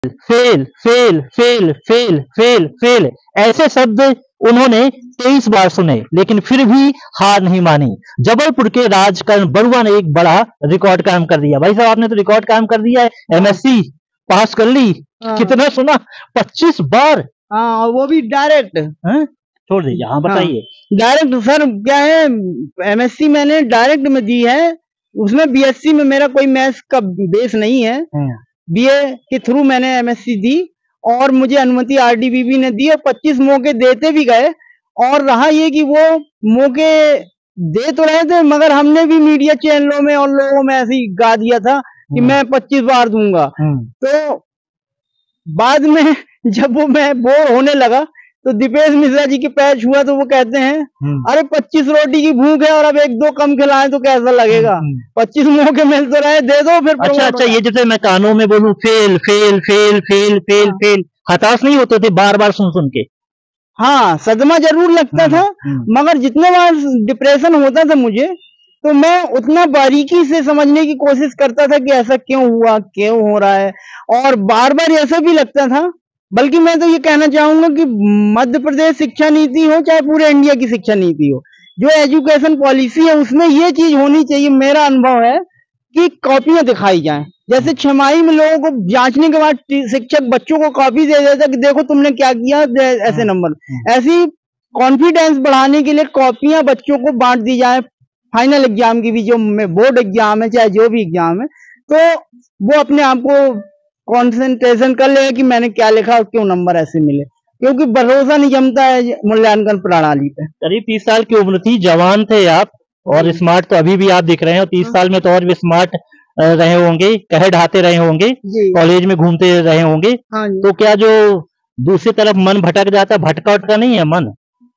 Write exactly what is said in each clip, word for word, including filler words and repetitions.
Fail fail fail fail fail fail ऐसे शब्द उन्होंने तेईस बार सुने, लेकिन फिर भी हार नहीं मानी। जबलपुर के राजकरण बरुआ ने एक बड़ा रिकॉर्ड कायम कर दिया। भाई साहब, आपने तो रिकॉर्ड कायम कर दिया है, एमएससी पास कर ली। कितना सुना? पच्चीस बार। हाँ, वो भी डायरेक्ट। छोड़ दीजिए, हाँ बताइए। डायरेक्ट सर क्या है, एमएससी मैंने डायरेक्ट में दी है, उसमें बीएससी में मेरा कोई मैथ्स का बेस नहीं है। बीए के थ्रू मैंने एमएससी दी और मुझे अनुमति आरडीबीबी ने दी और पच्चीस मौके देते भी गए। और रहा ये कि वो मौके दे तो रहे थे, मगर हमने भी मीडिया चैनलों में और लोगों में ऐसे ही गा दिया था कि मैं पच्चीस बार दूंगा। तो बाद में जब वो मैं बोर होने लगा तो दीपेश मिश्रा जी के पैर छुआ तो वो कहते हैं, अरे पच्चीस रोटी की भूख है और अब एक दो कम खिलाएं तो कैसा लगेगा? पच्चीस मौके मिल तो रहे, दे दो फिर। अच्छा अच्छा, ये जैसे मैं कानों में बोलूं fail fail fail fail fail हाँ। फेल, हताश नहीं होते थे बार बार सुन सुन के? हाँ, सदमा जरूर लगता था, मगर जितने बार डिप्रेशन होता था मुझे, तो मैं उतना बारीकी से समझने की कोशिश करता था कि ऐसा क्यों हुआ, क्यों हो रहा है। और बार बार ऐसा भी लगता था, बल्कि मैं तो ये कहना चाहूंगा कि मध्य प्रदेश शिक्षा नीति हो चाहे पूरे इंडिया की शिक्षा नीति हो, जो एजुकेशन पॉलिसी है उसमें ये चीज होनी चाहिए। मेरा अनुभव है कि कॉपियां दिखाई जाएं। जैसे छमाही में लोगों को जांचने के बाद शिक्षक बच्चों को कॉपी दे देता कि देखो तुमने क्या किया, ऐसे नंबर। ऐसी कॉन्फिडेंस बढ़ाने के लिए कॉपियां बच्चों को बांट दी जाए, फाइनल एग्जाम की भी, जो बोर्ड एग्जाम है चाहे जो भी एग्जाम है, तो वो अपने आप को कंसंट्रेशन कर ले कि मैंने क्या लिखा और क्यों नंबर ऐसे मिले, क्योंकि भरोसा नहीं जमता है मूल्यांकन प्रणाली पे। करीब तीस साल की उम्र थी, जवान थे आप और स्मार्ट तो अभी भी आप दिख रहे हैं, और तीस साल में तो और भी स्मार्ट रहे होंगे, कहे ढाते रहे होंगे, कॉलेज में घूमते रहे होंगे। तो क्या जो दूसरी तरफ मन भटक जाता, भटका उटका नहीं है मन?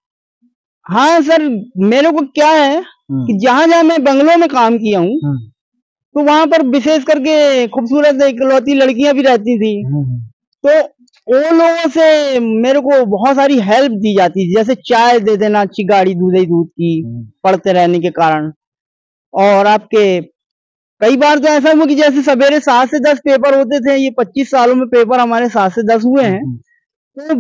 हाँ सर, मेरे को क्या है कि जहां जहां मैं बंगलों में काम किया हूँ तो वहां पर विशेष करके खूबसूरत इकलौती लड़कियां भी रहती थी, तो वो लोगों से मेरे को बहुत सारी हेल्प दी जाती थी, जैसे चाय दे देना, अच्छी गाड़ी दूध ही दूध की पढ़ते रहने के कारण। और आपके कई बार तो ऐसा हुआ कि जैसे सवेरे सात से दस पेपर होते थे, ये पच्चीस सालों में पेपर हमारे सात से दस हुए हैं, तो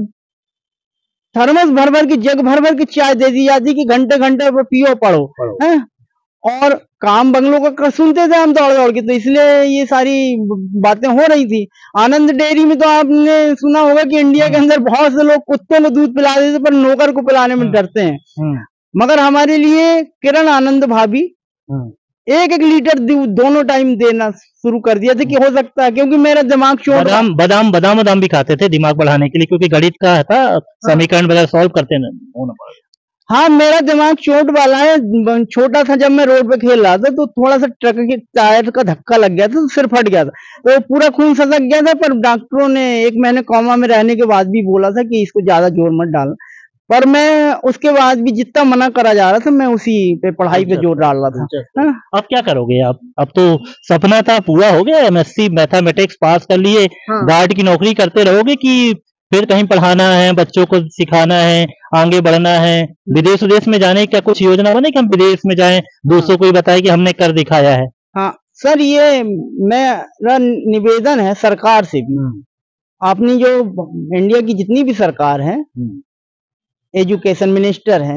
थर्मस भर भर की, जग भर भर की चाय दे दी जाती कि घंटे घंटे पर पियो पढ़ो, पढ़ो। है? और काम बंगलों का सुनते थे हम दौड़ दौड़ के, तो इसलिए ये सारी बातें हो रही थी। आनंद डेयरी में तो आपने सुना होगा कि इंडिया के अंदर बहुत से लोग कुत्तों को दूध पिला देते पर नौकर को पिलाने में डरते हैं, मगर हमारे लिए किरण आनंद भाभी एक एक लीटर दूध दोनों टाइम देना शुरू कर दिया था कि हो सकता है, क्योंकि मेरा दिमाग चोट, बादाम बादाम बादाम बादाम भी खाते थे दिमाग बढ़ाने के लिए, क्योंकि गणित का था, समीकरण वगैरह सॉल्व करते ना। हाँ, मेरा दिमाग चोट वाला है। छोटा था जब मैं रोड पे खेल रहा था तो थोड़ा सा ट्रक के टायर का धक्का लग गया था तो सिर फट गया था, तो पूरा खून ससक गया था। पर डॉक्टरों ने एक महीने कोमा में रहने के बाद भी बोला था कि इसको ज्यादा जोर मत डालना, पर मैं उसके बाद भी जितना मना करा जा रहा था मैं उसी पे पढ़ाई पे जोर डाल रहा था। अब क्या करोगे आप? अब तो सपना था पूरा हो गया, एमएससी मैथमेटिक्स पास कर लिए, गार्ड की नौकरी करते रहोगे कि फिर कहीं पढ़ाना है, बच्चों को सिखाना है, आगे बढ़ना है, विदेश विदेश में जाने की क्या कुछ योजना बने कि हम विदेश में जाएं, दोस्तों को ही बताएं कि हमने कर दिखाया है? हाँ सर, ये मेरा निवेदन है सरकार से भी। आपने जो इंडिया की जितनी भी सरकार है, एजुकेशन मिनिस्टर हैं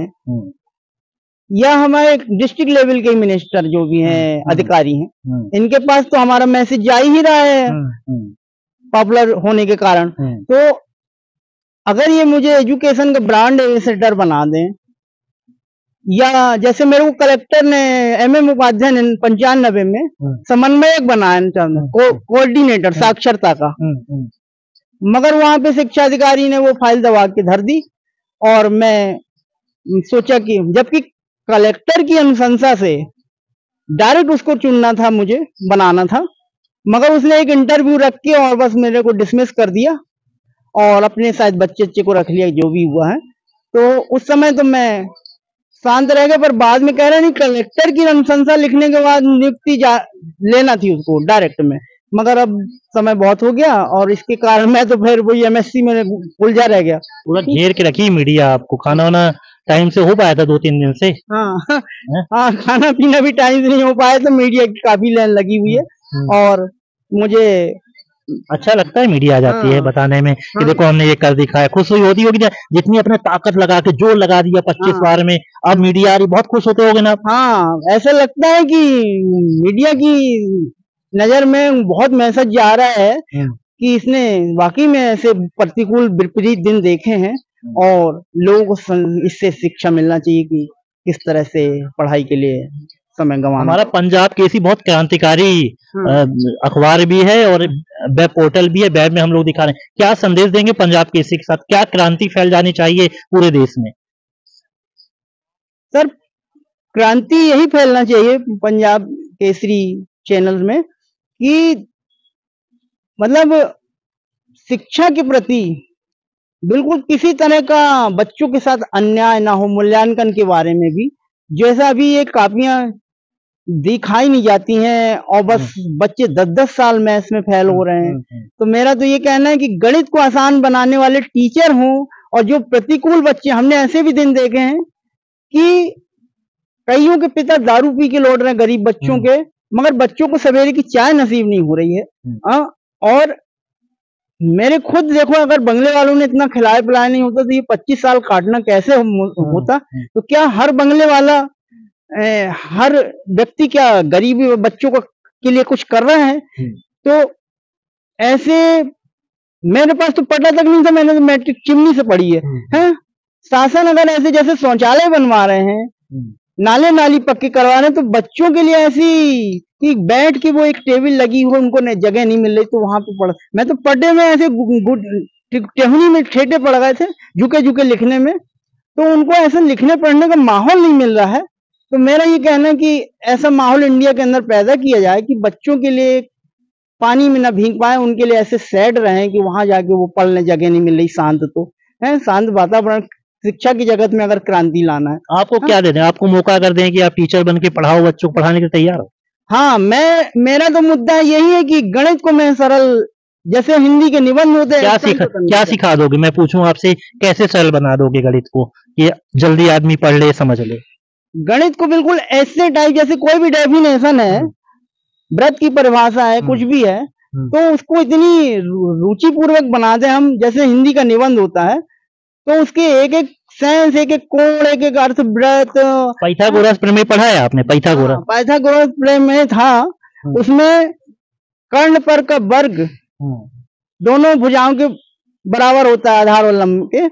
या हमारे डिस्ट्रिक्ट लेवल के मिनिस्टर जो भी हैं, अधिकारी हैं, इनके पास तो हमारा मैसेज जा ही रहा है पॉपुलर होने के कारण। तो अगर ये मुझे एजुकेशन का ब्रांड एम्बेसडर बना दें, या जैसे मेरे को कलेक्टर ने एम एम उपाध्याय ने पंचानबे में समन्वयक बनाया, को, कोऑर्डिनेटर साक्षरता का, मगर वहां पे शिक्षा अधिकारी ने वो फाइल दबा के धर दी। और मैं सोचा कि जबकि कलेक्टर की अनुशंसा से डायरेक्ट उसको चुनना था, मुझे बनाना था, मगर उसने एक इंटरव्यू रख के और बस मेरे को डिसमिस कर दिया और अपने शायद बच्चे बच्चे को रख लिया, जो भी हुआ है। तो उस समय तो मैं शांत रह गया, पर बाद में कह रहे नहीं, कलेक्टर की अनुशंसा लिखने के बाद नियुक्ति लेना थी उसको डायरेक्ट में, मगर अब समय बहुत हो गया और इसके कारण मैं तो फिर वही एमएससी में उलझा रह गया। पूरा घेर के रखी मीडिया आपको, खाना वाना टाइम से हो पाया था दो तीन दिन से? हाँ हाँ, खाना पीना भी टाइम से नहीं हो पाया, तो मीडिया की काफी लाइन लगी हुई है और मुझे अच्छा लगता है मीडिया आ जाती है हाँ, बताने में कि हाँ, देखो हमने ये कर दिखाया, खुश हुई होती होगी ना, जितनी अपने ताकत लगा के जोर लगा दिया पच्चीस हाँ, बार में, अब मीडिया आ रही, बहुत खुश होते होगे ना आप? हाँ, ऐसा लगता है कि मीडिया की नजर में बहुत मैसेज जा रहा है हम्म, कि इसने वाकई में ऐसे प्रतिकूल विपरीत दिन देखे हैं और लोगों को सं- इससे शिक्षा मिलना चाहिए कि किस तरह से पढ़ाई के लिए समय गंवाना हमारा पंजाब केसरी बहुत क्रांतिकारी अ, हाँ। अखबार भी है और वेब पोर्टल भी है, वेब में हम लोग दिखा रहे हैं। क्या संदेश देंगे पंजाब केसरी के साथ, क्या क्रांति फैल जानी चाहिए पूरे देश में? सर, क्रांति यही फैलना चाहिए पंजाब केसरी चैनल में कि मतलब शिक्षा के प्रति बिल्कुल किसी तरह का बच्चों के साथ अन्याय ना हो, मूल्यांकन के बारे में भी जैसा अभी ये कापियां दिखाई नहीं जाती हैं और बस बच्चे दस दस साल मैथ्स में फेल हो रहे हैं। तो मेरा तो ये कहना है कि गणित को आसान बनाने वाले टीचर हों और जो प्रतिकूल बच्चे, हमने ऐसे भी दिन देखे हैं कि कईयों के पिता दारू पी के लौट रहे हैं गरीब बच्चों के, मगर बच्चों को सवेरे की चाय नसीब नहीं हो रही है। हाँ, और मेरे खुद देखो, अगर बंगले वालों ने इतना खिलाया पिलाया नहीं होता तो ये पच्चीस साल काटना कैसे हो- होता। तो क्या हर बंगले वाला ए, हर व्यक्ति क्या गरीबी बच्चों को के लिए कुछ कर रहा है? तो ऐसे मेरे पास तो पता तक नहीं था, मैंने तो मैट्रिक चिमनी से पढ़ी है। हैं? शासन अगर ऐसे जैसे शौचालय बनवा रहे हैं, नाले नाली पक्के करवा रहे हैं, तो बच्चों के लिए ऐसी कि बैठ के वो एक टेबल लगी हो, उनको न जगह नहीं मिल रही तो वहां पे पढ़, मैं तो पढ़े में ऐसे गु- गु- टे- टेहनी में ठेठे पड़ गए थे झुके झुके लिखने में, तो उनको ऐसा लिखने पढ़ने का माहौल नहीं मिल रहा है। तो मेरा ये कहना है कि ऐसा माहौल इंडिया के अंदर पैदा किया जाए कि बच्चों के लिए पानी में ना भीग पाए, उनके लिए ऐसे सेड रहे कि वहां जाके वो पढ़ने जगह नहीं मिल रही, शांत तो है, शांत वातावरण शिक्षा की जगत में अगर क्रांति लाना है। आपको क्या दे दें, आपको मौका अगर दें कि आप टीचर बन के पढ़ाओ, बच्चों को पढ़ाने के लिए तैयार हो? हाँ, मैं मेरा तो मुद्दा यही है कि गणित को मैं सरल, जैसे हिंदी के निबंध होते हैं, क्या सरल सिखा तो करना क्या चाहिए। सिखा दोगे? मैं पूछूं आपसे, कैसे सरल बना दोगे गणित को कि जल्दी आदमी पढ़ ले, समझ ले? गणित को बिल्कुल ऐसे टाइप जैसे कोई भी डेफिनेशन है, व्रत की परिभाषा है, कुछ भी है, तो उसको इतनी रु- रुचिपूर्वक बना दे हम, जैसे हिंदी का निबंध होता है तो उसके एक एक सेंस, एक एक कोण, एक एक अर्थ, व्रत, पाइथागोरस प्रमेय पढ़ा है आपने? पाइथागोरस पाइथागोरस प्रमेय में था, उसमें कर्ण पर का वर्ग दोनों भुजाओं के बराबर होता है, आधार और लंब के।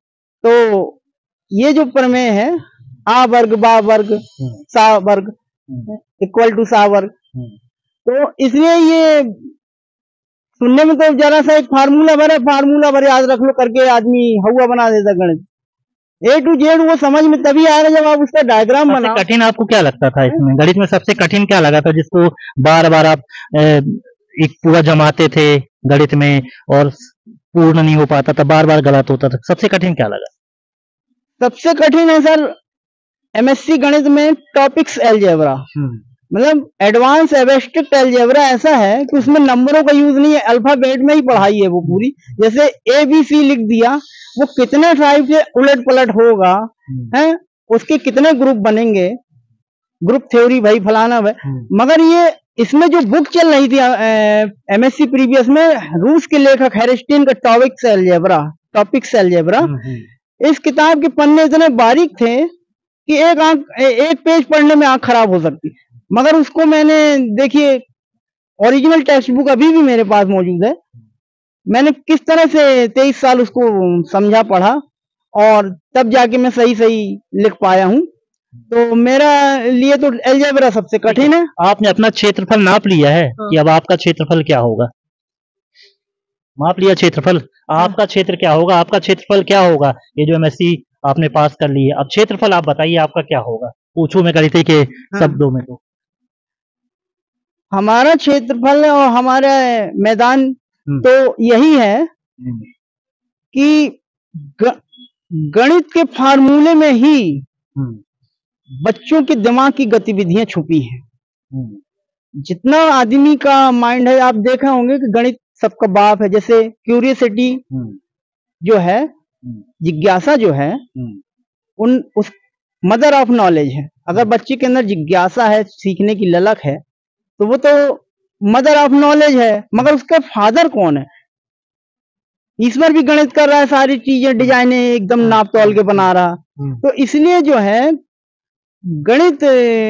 तो ये जो प्रमेय है, आ वर्ग बा वर्ग सा वर्ग इक्वल टू सा वर्ग, तो इसलिए ये सुनने में तो जरा सा एक फार्मूला भर है, फार्मूला भर याद रख लो करके आदमी हवा बना देता गणित। ए टू जेड वो समझ में तभी आएगा जब आप उसका डायग्राम सबसे बनाओ। कठिन आपको क्या लगता था इसमें? गणित में सबसे कठिन क्या लगा था जिसको बार बार आप अ, एक पूरा जमाते थे गणित में और पूर्ण नहीं हो पाता था, बार बार गलत होता था, सबसे कठिन क्या लगा? सबसे कठिन है सर एमएससी गणित में टॉपिक्स एलजेब्रा, मतलब एडवांस एब्स्ट्रैक्ट एलजेब्रा ऐसा है कि उसमें नंबरों का यूज नहीं है, अल्फाबेट में ही पढ़ाई है वो पूरी। जैसे ए बी सी लिख दिया, वो कितने टाइप से उलट पलट होगा, है उसके कितने ग्रुप बनेंगे, ग्रुप थ्योरी भाई फलाना भाई। मगर ये इसमें जो बुक चल रही थी एमएससी प्रीवियस में, रूस के लेखक हैरिस्टीन का टॉपिक्स एलजेब्रा, टॉपिक्स एलजेब्रा, इस किताब के पन्ने इतने बारीक थे कि एक आंख एक पेज पढ़ने में आंख खराब हो सकती। मगर उसको मैंने, देखिए ओरिजिनल टेक्स्ट बुक अभी भी मेरे पास मौजूद है, मैंने किस तरह से तेईस साल उसको समझा पढ़ा और तब जाके मैं सही सही लिख पाया हूँ। तो मेरा लिए तो एलजेब्रा सबसे कठिन है। आपने अपना क्षेत्रफल नाप लिया है कि अब आपका क्षेत्रफल क्या होगा? माप लिया क्षेत्रफल, आपका क्षेत्र क्या होगा, आपका क्षेत्रफल क्या होगा? ये जो एमएससी आपने पास कर ली है, अब क्षेत्रफल आप बताइए आपका क्या होगा? पूछूं मैं गणित के शब्दों में तो? हमारा क्षेत्रफल और हमारा मैदान तो यही है कि ग, गणित के फार्मूले में ही बच्चों के दिमाग की गतिविधियां छुपी हैं। जितना आदमी का माइंड है, आप देखे होंगे कि गणित सबका बाप है। जैसे क्यूरियोसिटी जो है, जिज्ञासा जो है, उन उस मदर ऑफ नॉलेज है। अगर बच्चे के अंदर जिज्ञासा है, सीखने की ललक है, तो वो तो मदर ऑफ नॉलेज है, मगर उसका फादर कौन है? ईश्वर भी गणित कर रहा है, सारी चीजें डिजाइने एकदम नाप तोल के बना रहा। तो इसलिए जो है गणित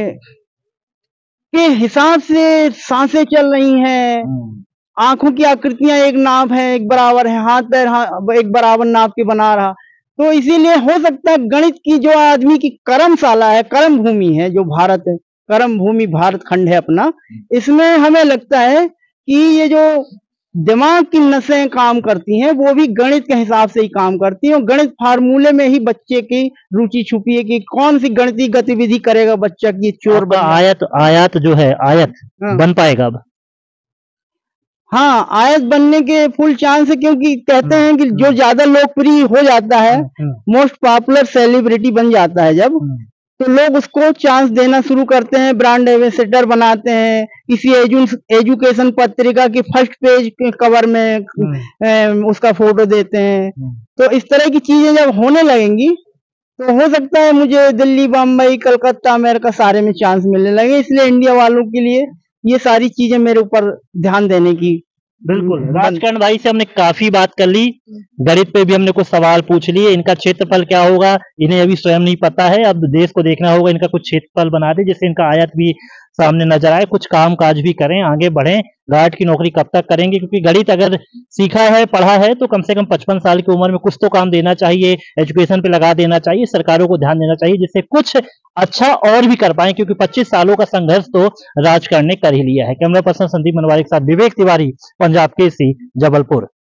के हिसाब से सांसें चल रही हैं, आंखों की आकृतियां एक नाप है, एक बराबर है, हाथ पैर हाँ, एक बराबर नाप के बना रहा। तो इसीलिए हो सकता है गणित की जो आदमी की कर्मशाला है, कर्म भूमि है, जो भारत है, कर्म भूमि भारत खंड है अपना, इसमें हमें लगता है कि ये जो दिमाग की नसें काम करती हैं वो भी गणित के हिसाब से ही काम करती हैं, और गणित फार्मूले में ही बच्चे की रुचि छुपी है कि कौन सी गणितीय गतिविधि करेगा बच्चा की चोर बन आयत आयत जो है आयत हाँ। बन पाएगा अब? हाँ, आयत बनने के फुल चांस है, क्योंकि कहते हैं कि जो ज्यादा लोकप्रिय हो जाता है, मोस्ट पॉपुलर सेलिब्रिटी बन जाता है जब, तो लोग उसको चांस देना शुरू करते हैं, ब्रांड एम्बेसडर बनाते हैं, किसी एजु, एजुकेशन पत्रिका की फर्स्ट पेज के कवर में ए, उसका फोटो देते हैं। तो इस तरह की चीजें जब होने लगेंगी तो हो सकता है मुझे दिल्ली, बम्बई, कलकत्ता, अमेरिका सारे में चांस मिलने लगे। इसलिए इंडिया वालों के लिए ये सारी चीजें मेरे ऊपर ध्यान देने की। बिल्कुल, राजकरण भाई से हमने काफी बात कर ली, गणित पे भी हमने कुछ सवाल पूछ लिए। इनका क्षेत्रफल क्या होगा इन्हें अभी स्वयं नहीं पता है, अब देश को देखना होगा इनका कुछ क्षेत्रफल बना दे जिससे इनका आयत भी सामने नजर आए, कुछ काम काज भी करें, आगे बढ़ें। गार्ड की नौकरी कब तक करेंगे, क्योंकि गणित अगर सीखा है, पढ़ा है तो कम से कम पचपन साल की उम्र में कुछ तो काम देना चाहिए, एजुकेशन पे लगा देना चाहिए, सरकारों को ध्यान देना चाहिए जिससे कुछ अच्छा और भी कर पाए, क्योंकि पच्चीस सालों का संघर्ष तो राजकरण ने कर ही लिया है। कैमरा पर्सन संदीप मनवारी के साथ विवेक तिवारी, पंजाब केसरी, जबलपुर।